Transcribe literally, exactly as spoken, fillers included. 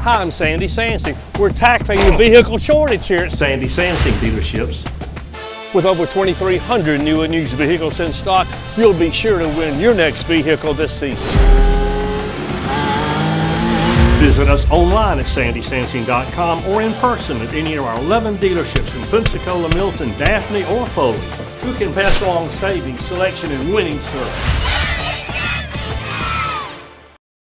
Hi, I'm Sandy Sansing. We're tackling the vehicle shortage here at Sandy Sansing Dealerships. With over twenty-three hundred new and used vehicles in stock, you'll be sure to win your next vehicle this season. Visit us online at sandy sansing dot com or in person at any of our eleven dealerships in Pensacola, Milton, Daphne, or Foley. Who can pass along savings, selection, and winning service?